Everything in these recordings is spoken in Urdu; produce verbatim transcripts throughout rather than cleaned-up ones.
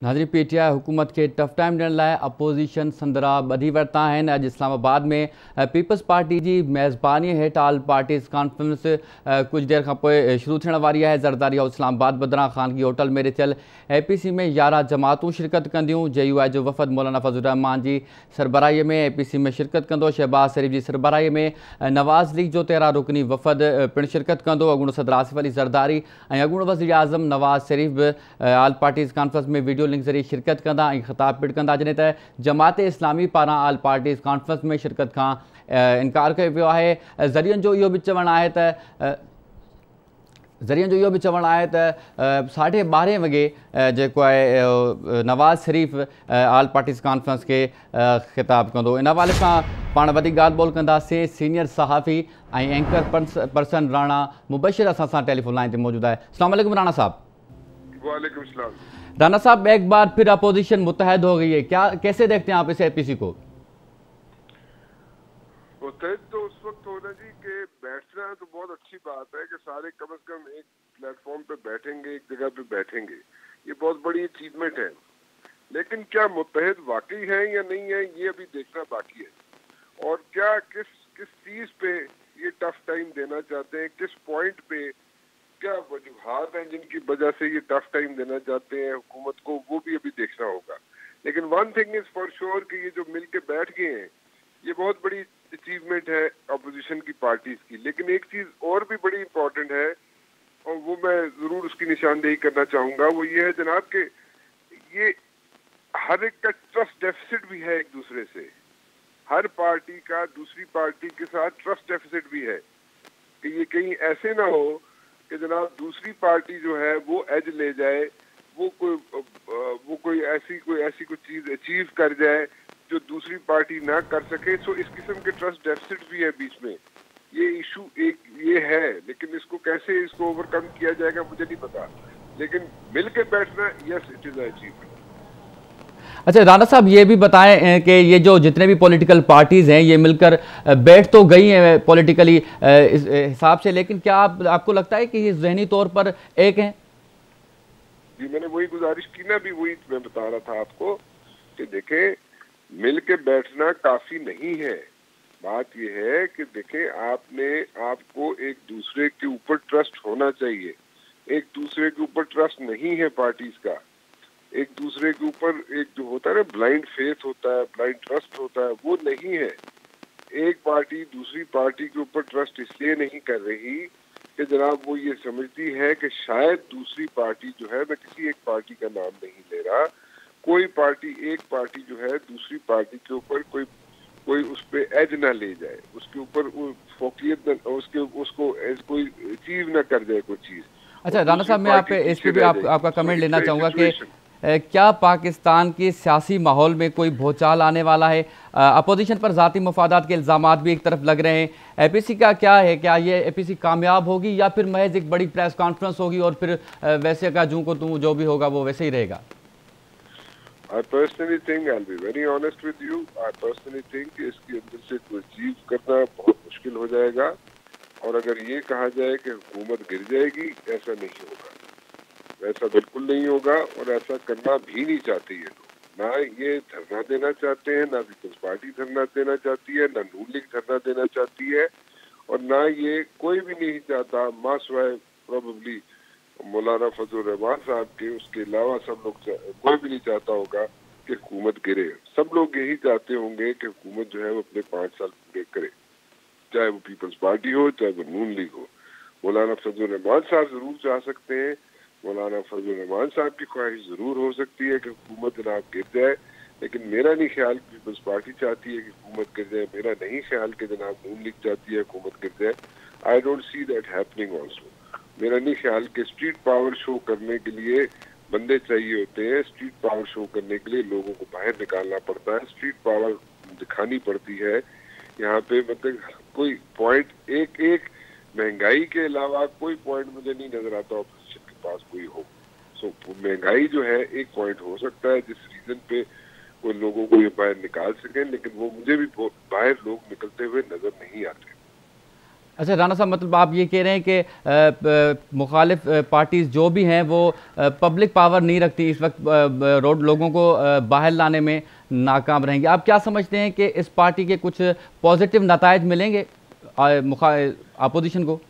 नाज़रीन, पी टी आई हुकूमत के टफ टाइम ॾियण लाइ अपोज़िशन संदरा ॿधी वरिता आहिनि। अॼु इस्लामाबाद में पीपल्स पार्टी जी मेज़बानी हेठि ऑल पार्टीज़ कॉन्फ्रेंस कुझु देरि खां पोइ शुरू थियण वारी आहे। ज़रदारी हाउस इस्लामाबाद बदिरां ख़ानगी होटल में रचियल ए पी सी में यारहं जमातूं शिरकत कंदियूं। जे यू आई जो वफ़द मौलाना फज़लुर रहमान जी सरबराहीअ में ए पी सी में शिरकत कंदो। शहबाज़ शरीफ़ जी सरबराहीअ में नवाज़ लीग जो तेरहं रुकनी वफ़द पिणु शिरकत कंदो। अॻूणो सदर आसिफ अली ज़रदारी ऐं अॻूणो वज़ीर आज़म नवाज़ शरीफ़ बि ऑल पार्टीज़ कॉन्फ्रेंस में वीडियो लिंक ज़रिए शिरकत कंदा ऐं ख़िताब पिणु कंदा। जॾहिं त जमात इस्लामी पारां ऑल पार्टीज़ कॉन्फ्रेंस में शिरकत खां इनकार कयो वियो आहे। ज़रियनि जो इहो बि चवणु आहे त ज़रियनि जो इहो बि चवणु आहे त साढे ॿारहें वॻे जेको आहे Nawaz Sharif all parties conference खे ख़िताब कंदो। इन हवाले सां पाण वधीक ॻाल्हि ॿोल कंदासीं। सीनियर सहाफ़ी ऐं एंकर पर्सन राणा मुबशिर असां सां टेलीफोन लाइन ते मौजूदु आहे। अस्सलाम वालेकुम राणा साहब। वालेकुम सलाम। राणा साहब, एक बार फिर अपोजिशन मुत्तहद हो गई है, क्या कैसे देखते हैं आप इस ए पी सी को? मुत्तहद तो उस वक्त होना जी कि बैठना तो बहुत अच्छी बात है कि सारे कम से कम एक प्लेटफॉर्म पे बैठेंगे, एक जगह पे बैठेंगे, ये बहुत बड़ी अचीवमेंट है। लेकिन क्या मुत्तहद वाकई है या नहीं है, ये अभी देखना बाकी है। और क्या किस किस चीज पे ये टफ टाइम देना चाहते हैं, किस पॉइंट पे क्या वजूहात हैं जिनकी वजह से ये टफ टाइम देना चाहते हैं हुकूमत को, वो भी अभी देखना होगा। लेकिन one thing is for sure कि ये जो मिल के बैठ गए हैं ये बहुत बड़ी अचीवमेंट है अपोजिशन की पार्टीज की। लेकिन एक चीज और भी बड़ी इंपॉर्टेंट है और वो मैं जरूर उसकी निशानदेही करना चाहूंगा, वो ये है जनाब कि ये हर एक का ट्रस्ट डेफिसिट भी है एक दूसरे से। हर पार्टी का दूसरी पार्टी के साथ ट्रस्ट डेफिसिट भी है कि ये कहीं ऐसे ना हो कि जनाब दूसरी पार्टी जो है वो एज ले जाए, वो कोई वो कोई ऐसी कोई ऐसी कोई चीज अचीव कर जाए जो दूसरी पार्टी ना कर सके। सो इस किस्म के ट्रस्ट डेफिसिट भी है बीच में। ये इशू एक ये है, लेकिन इसको कैसे इसको ओवरकम किया जाएगा मुझे नहीं पता। लेकिन मिल के बैठना, यस इट इज अचीवमेंट। अच्छा राणा साहब, ये भी बताएं कि ये जो जितने भी पॉलिटिकल पार्टीज़ हैं ये मिलकर बैठ तो गई हैं पॉलिटिकली इस हिसाब से, लेकिन क्या आप, आपको लगता है कि ये जहनी तौर पर एक हैं? जी मैंने वही गुजारिश की ना, भी वही मैं बता रहा था आपको कि देखें मिल के बैठना काफी नहीं है। बात ये है कि देखें आपने आपको एक दूसरे के ऊपर ट्रस्ट होना चाहिए। एक दूसरे के ऊपर ट्रस्ट नहीं है पार्टीज का। एक दूसरे के ऊपर एक जो होता है ना ब्लाइंड फेथ होता है, ब्लाइंड ट्रस्ट होता है, वो नहीं है। एक पार्टी दूसरी पार्टी के ऊपर ट्रस्ट इसलिए नहीं कर रही कि जनाब वो ये समझती है कि शायद दूसरी पार्टी जो है, मैं किसी एक पार्टी का नाम नहीं ले रहा, कोई पार्टी एक पार्टी जो है दूसरी पार्टी के ऊपर कोई कोई उस पे एज ना ले जाए, उसके ऊपर फोकियत न, उसके उसको कोई अचीव ना कर जाए कोई चीज। अच्छा राणा साहब, मैं आप पे इस पे भी आप, आपका कमेंट लेना चाहूँगा कि क्या पाकिस्तान के सियासी माहौल में कोई भूचाल आने वाला है? अपोजिशन पर ज़ाती मफादात के इल्ज़ामात भी एक तरफ लग रहे हैं। ए पी सी का क्या है, क्या ये ए पी सी कामयाब होगी या फिर महज एक बड़ी प्रेस कॉन्फ्रेंस होगी और फिर वैसे का जूं को तू जो भी होगा वो वैसे ही रहेगा? I personally think, I'll be very honest with you, I personally think कि इसके अंदर से कोई अचीव करना बहुत मुश्किल हो जाएगा। और अगर ये कहा जाए कि हुकूमत गिर जाएगी, ऐसा नहीं होगा, ऐसा बिल्कुल नहीं होगा और ऐसा करना भी नहीं चाहते ये लोग। ना ये धरना देना चाहते हैं, ना पीपल्स पार्टी धरना देना चाहती है, ना नून लीग धरना देना चाहती है, और ना ये कोई भी नहीं चाहता मासवाए प्रोबेबली मौलाना फजलुर रहमान साहब के, उसके अलावा सब लोग कोई भी नहीं चाहता होगा कि हुकूमत गिरे। सब लोग यही चाहते होंगे कि हुकूमत जो है वो अपने पाँच साल पूरे करे, चाहे वो पीपल्स पार्टी हो चाहे वो नून लीग हो। मौलाना फजलुर रहमान साहब जरूर चाह सकते हैं, मौलाना फजलुर रहमान साहब की ख्वाहिश जरूर हो सकती है कि हुकूमत जनाब गिर जाए, लेकिन मेरा नहीं ख्याल पीपल्स पार्टी चाहती है कि हुकूमत गिर जाए। मेरा नहीं ख्याल कि जनाब नून लीग चाहती है हुकूमत गिर जाए। I don't see that happening also. मेरा नहीं ख्याल कि स्ट्रीट पावर शो करने के लिए बंदे चाहिए होते हैं। स्ट्रीट पावर शो करने के लिए लोगों को बाहर निकालना पड़ता है, स्ट्रीट पावर दिखानी पड़ती है। यहाँ पे मतलब कोई पॉइंट एक एक महंगाई के अलावा कोई पॉइंट मुझे नहीं नजर आता ऑपोजिशन के पास कोई हो। सो महंगाई जो है एक पॉइंट हो सकता है जिस रीजन पे वो लोगों को ये बाहर निकाल सकें, लेकिन वो मुझे भी बाहर लोग निकलते हुए नजर नहीं आते। اچھا رانا صاحب، مطلب آپ یہ کہہ رہے ہیں کہ مخالف پارٹیز جو بھی ہیں وہ پبلک پاور نہیں رکھتی اس وقت، روڈ لوگوں کو باہر لانے میں ناکام رہیں گے. آپ کیا سمجھتے ہیں کہ اس پارٹی کے کچھ پازیٹیو نتائج ملیں گے اپوزیشن کو؟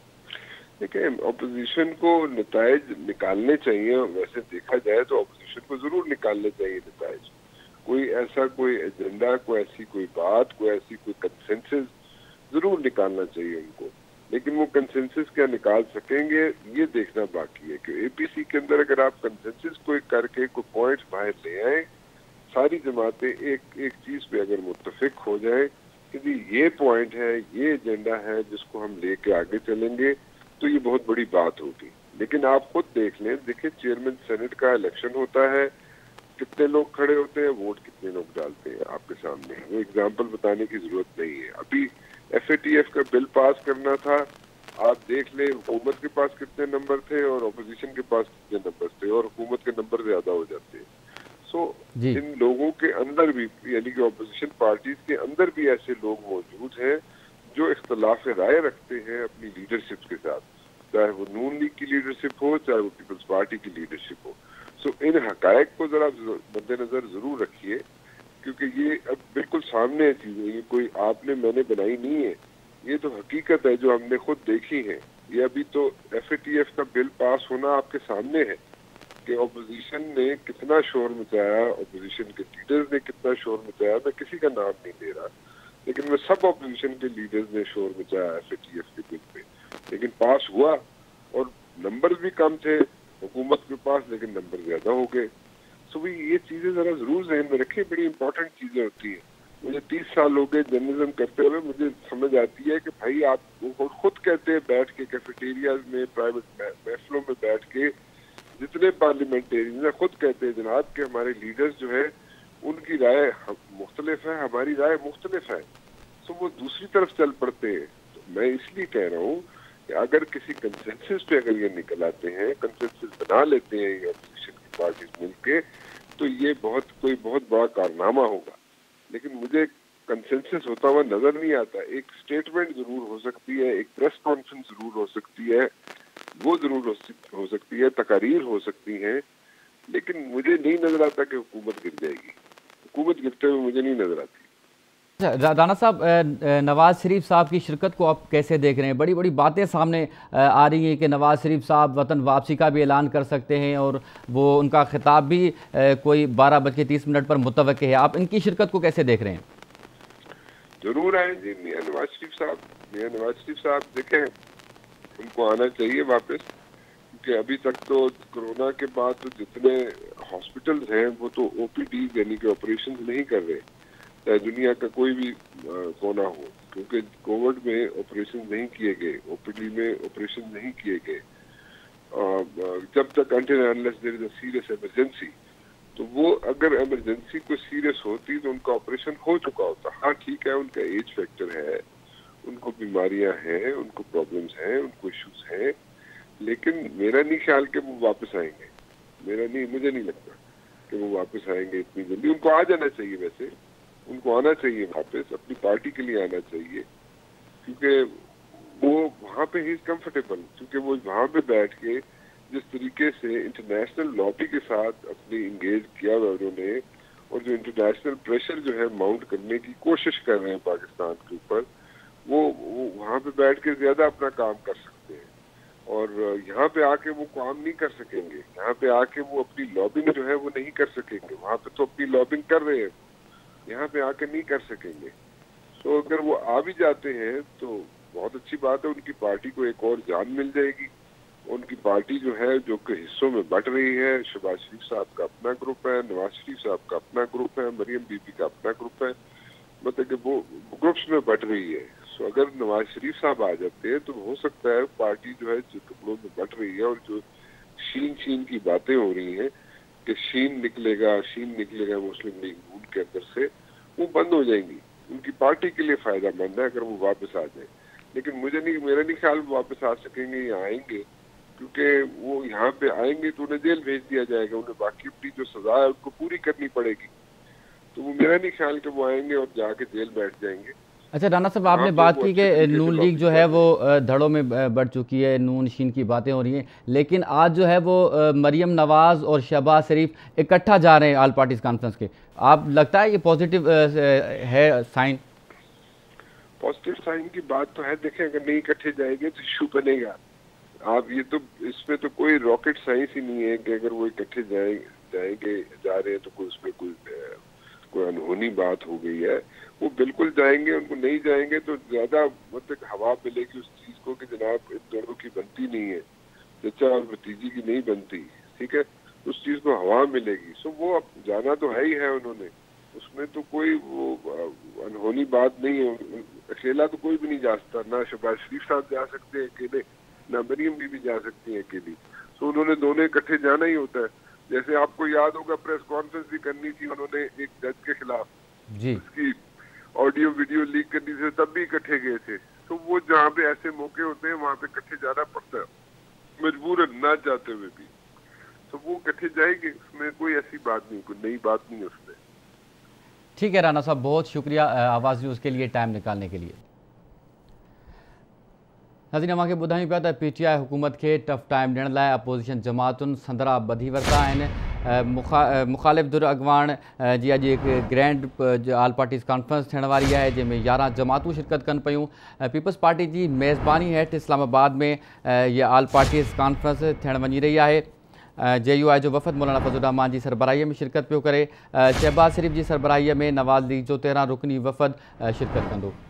دیکھیں، اپوزیشن کو نتائج نکالنے چاہیے. ویسے دیکھا جائے تو اپوزیشن کو ضرور نکالنے چاہیے نتائج. کوئی ایسا کوئی ایجنڈا، کوئی ایسی کوئی بات، کوئی ایسی کوئی کنسنسس ضرور نکالنا چاہیے ان کو. لیکن وہ کنسنسس کیا نکال سکیں گے یہ دیکھنا باقی ہے. کہ اے پی سی کے اندر اگر آپ کنسنسس کوئی کر کے کوئی پوائنٹس باہر لے آئیں، ساری جماعتیں ایک ایک چیز پہ اگر متفق ہو جائیں کہ جی یہ پوائنٹ ہے، یہ ایجنڈا ہے جس کو ہم لے کے آگے چلیں گے، تو یہ بہت بڑی بات ہوگی. لیکن آپ خود دیکھ لیں، دیکھیں چیئرمین سینٹ کا الیکشن ہوتا ہے، کتنے لوگ کھڑے ہوتے ہیں، ووٹ کتنے لوگ ڈالتے ہیں آپ کے سامنے. وہ اگزامپل بتانے کی ضرورت نہیں ہے. ابھی ایف اے ٹی ایف کا بل پاس کرنا تھا، آپ دیکھ لیں حکومت کے پاس کتنے نمبر تھے اور اپوزیشن کے پاس کتنے نمبر تھے، اور حکومت کے نمبر زیادہ ہو جاتے ہیں. سو جی ان لوگوں کے اندر بھی، یعنی کہ اپوزیشن پارٹیز کے اندر بھی ایسے لوگ موجود ہیں جو اختلاف رائے رکھتے ہیں اپنی لیڈرشپ کے ساتھ، چاہے وہ نون لیگ کی لیڈرشپ ہو، چاہے وہ پیپلز پارٹی کی لیڈرشپ ہو. سو ان حقائق کو ذرا مد نظر ضرور رکھیے، کیونکہ یہ اب بالکل سامنے ہے چیزیں. یہ کوئی آپ نے میں نے بنائی نہیں ہے، یہ تو حقیقت ہے جو ہم نے خود دیکھی ہے. یہ ابھی تو ایف اے ٹی ایف کا بل پاس ہونا آپ کے سامنے ہے کہ اپوزیشن نے کتنا شور مچایا، اپوزیشن کے لیڈرز نے کتنا شور مچایا. میں کسی کا نام نہیں لے رہا، لیکن میں سب اپوزیشن کے لیڈرز نے شور مچایا ایف اے ٹی ایف کے بل پہ. لیکن پاس ہوا، اور نمبر بھی کم تھے حکومت کے پاس، لیکن نمبر زیادہ ہو گئے. سو بھی یہ چیزیں ذرا ضرور ذہن میں رکھیں، بڑی امپورٹنٹ چیزیں ہوتی ہیں. مجھے تیس سال ہو گئے جرنلزم کرتے ہوئے، مجھے سمجھ آتی ہے کہ بھائی آپ خود کہتے ہیں بیٹھ کے کیفیٹیریاز میں، پرائیویٹ محفلوں میں بیٹھ کے، جتنے پارلیمنٹیرین ہیں خود کہتے ہیں جناب کہ ہمارے لیڈرز جو ہے ان کی رائے مختلف ہے، ہماری رائے مختلف ہے. سو وہ دوسری طرف چل پڑتے ہیں. تو میں اس لیے کہہ رہا ہوں کہ اگر کسی کنسنسس پہ اگر یہ نکل آتے ہیں، کنسنسس بنا لیتے ہیں یہ اپوزیشن کی پارٹیز مل کے، تو یہ بہت کوئی بہت بڑا کارنامہ ہوگا. لیکن مجھے کنسنسس ہوتا ہوا نظر نہیں آتا. ایک سٹیٹمنٹ ضرور ہو سکتی ہے، ایک پریس کانفرنس ضرور ہو سکتی ہے، وہ ضرور ہو سکتی ہے، تقاریر ہو سکتی ہیں، لیکن مجھے نہیں نظر آتا کہ حکومت گر جائے گی. حکومت گرتے ہوئے مجھے نہیں نظر آتی. رانا صاحب، نواز شریف صاحب کی شرکت کو آپ کیسے دیکھ رہے ہیں؟ بڑی بڑی باتیں سامنے آ رہی ہیں کہ نواز شریف صاحب وطن واپسی کا بھی اعلان کر سکتے ہیں، اور وہ ان کا خطاب بھی کوئی بارہ بج کے تیس منٹ پر متوقع ہے. آپ ان کی شرکت کو کیسے دیکھ رہے ہیں؟ ضرور آئیں جی میاں نواز شریف صاحب. میاں نواز شریف صاحب دیکھیں، ان کو آنا چاہیے واپس، کیونکہ ابھی تک تو کرونا کے بعد تو جتنے ہاسپٹلز ہیں وہ تو او پی ڈی یعنی کہ آپریشن نہیں کر رہے، چاہے دنیا کا کوئی بھی کونا ہو، کیونکہ کووڈ میں آپریشن نہیں کیے گئے، او پی ڈی میں آپریشن نہیں کیے گئے جب تک until unless there is a serious emergency. تو وہ اگر ایمرجنسی کوئی سیریس ہوتی تو ان کا آپریشن ہو چکا ہوتا. ہاں ٹھیک ہے، ان کا ایج فیکٹر ہے، ان کو بیماریاں ہیں، ان کو پرابلمس ہیں، ان کو ایشوز ہیں، لیکن میرا نہیں خیال کہ وہ واپس آئیں گے. میرا نہیں مجھے نہیں لگتا کہ وہ واپس آئیں گے اتنی جلدی. ان کو آ جانا چاہیے، ویسے ان کو آنا چاہیے واپس، اپنی پارٹی کے لیے آنا چاہیے، کیونکہ وہ وہاں پہ ہی کمفرٹیبل، کیونکہ وہ وہاں پہ بیٹھ کے جس طریقے سے انٹرنیشنل لابی کے ساتھ اپنی انگیج کیا ہوا انہوں نے، اور جو انٹرنیشنل پریشر جو ہے ماؤنٹ کرنے کی کوشش کر رہے ہیں پاکستان کے اوپر، وہ وہاں پہ بیٹھ کے زیادہ اپنا کام کر سکتے ہیں. اور یہاں پہ آ کے وہ کام نہیں کر سکیں گے. یہاں پہ آ کے وہ اپنی لابنگ جو ہے وہ نہیں کر سکیں گے. وہاں پہ تو اپنی لابنگ کر رہے ہیں، یہاں پہ آ کے نہیں کر سکیں گے. تو اگر وہ آ بھی جاتے ہیں تو بہت اچھی بات ہے، ان کی پارٹی کو ایک اور جان مل جائے گی. ان کی پارٹی جو ہے جو کہ حصوں میں بٹ رہی ہے، شہباز شریف صاحب کا اپنا گروپ ہے، نواز شریف صاحب کا اپنا گروپ ہے، مریم بی بی کا اپنا گروپ ہے، مطلب کہ وہ گروپس میں بٹ رہی ہے. سو اگر نواز شریف صاحب آ جاتے ہیں تو ہو سکتا ہے پارٹی جو ہے جو ٹکڑوں میں بٹ رہی ہے، اور جو شین شین کی باتیں ہو رہی ہیں کہ شین نکلے گا شین نکلے گا مسلم لیگ نون کے اندر سے، وہ بند ہو جائیں گی. ان کی پارٹی کے لیے فائدہ مند ہے اگر وہ واپس آ جائیں. لیکن مجھے نہیں میرا نہیں خیال وہ واپس آ سکیں گے یا آئیں گے، کیونکہ وہ یہاں پہ آئیں گے تو انہیں جیل بھیج دیا جائے گا. انہیں باقی اپنی جو سزا ہے ان کو پوری کرنی پڑے گی. تو وہ میرا نہیں خیال کہ وہ آئیں گے اور جا کے جیل بیٹھ جائیں گے. اچھا رانا صاحب، آپ نے بات کی کہ نون لیگ جو ہے وہ دھڑوں میں بڑھ چکی ہے، نون شین کی باتیں ہو رہی ہیں، لیکن آج جو ہے وہ مریم نواز اور شہباز شریف اکٹھا جا رہے ہیں آل پارٹیز کانفرنس کے. آپ لگتا ہے یہ پازیٹیو ہے سائن؟ پازیٹیو سائن کی بات تو ہے. دیکھیں اگر نہیں اکٹھے جائیں گے تو ایشو بنے گا. آپ یہ تو اس میں تو کوئی راکٹ سائنس ہی نہیں ہے کہ اگر وہ اکٹھے جائیں جائیں گے جا رہے ہیں تو کوئی اس میں کوئی کوئی انہونی بات ہو گئی ہے. وہ بالکل جائیں گے. ان کو نہیں جائیں گے تو زیادہ مطلب ہوا ملے گی اس چیز کو کہ جناب ان دونوں کی بنتی نہیں ہے، چچا اور بھتیجی کی نہیں بنتی، ٹھیک ہے، اس چیز کو ہوا ملے گی. سو وہ اب جانا تو ہے ہی ہے انہوں نے، اس میں تو کوئی وہ انہونی بات نہیں ہے. اکیلا تو کوئی بھی نہیں جا سکتا، نہ شہباز شریف صاحب جا سکتے ہیں اکیلے، نہ مریم بھی بھی جا سکتی ہیں اکیلی. سو انہوں نے دونوں اکٹھے جانا ہی ہوتا ہے. جیسے آپ کو یاد ہوگا پریس کانفرنس بھی کرنی تھی انہوں نے ایک جج کے خلاف، جی اس کی آڈیو ویڈیو لیک کرنی تھی، تب بھی اکٹھے گئے تھے. تو وہ جہاں پہ ایسے موقع ہوتے ہیں وہاں پہ اکٹھے جانا پڑتا ہے مجبوراً نہ جاتے ہوئے بھی. تو وہ اکٹھے جائیں گے، اس میں کوئی ایسی بات نہیں، کوئی نئی بات نہیں اس میں. ٹھیک ہے رانا صاحب، بہت شکریہ آواز نیوز کے لیے ٹائم نکالنے کے لیے. ناظرین اما کے ॿुधायूं पिया त पी टी आई हुकूमत खे टफ टाइम ॾियण लाइ अपोज़िशन जमातुनि संदरा ॿधी वरिता आहिनि. मुख़ालिफ़ धुर अॻुवाण जी अॼु हिकु ग्रैंड आल पार्टीज़ कॉन्फ्रेंस थियण वारी आहे जंहिंमें यारहं जमातूं शिरकत कनि पियूं. पीपल्स पार्टी जी मेज़बानी हेठि इस्लामाबाद में इहा आल पार्टीज़ कॉन्फ्रेंस थियण वञी रही आहे. जे यू आई जो वफ़द मौलाना फज़लुर रहमान जी सरबराहीअ में शिरकत पियो करे. शहबाज शरीफ जी सरबराहीअ में नवाज़ लीग जो तेरहं रुकनी वफ़द शिरकत कंदो.